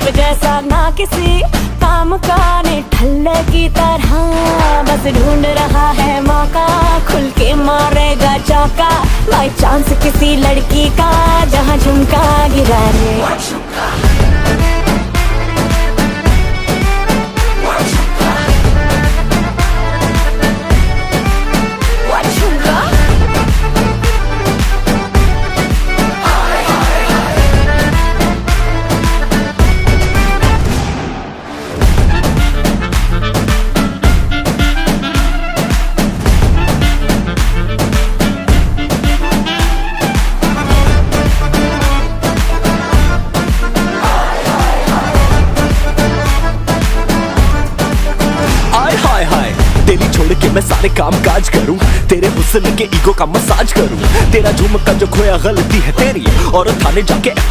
रूप जैसा ना किसी काम का, निठल्ले की तरह बस ढूंढ रहा है मौका, खुल के मारेगा चौका बाई चांस किसी लड़की का जहां झुमका गिरा रे। तेरी छोड़ के मैं सारे काम काज करूं, तेरे हुस्न के ईगो का मसाज करूं, तेरा झुमका जो खोया गलती है तेरी, और थाने जाके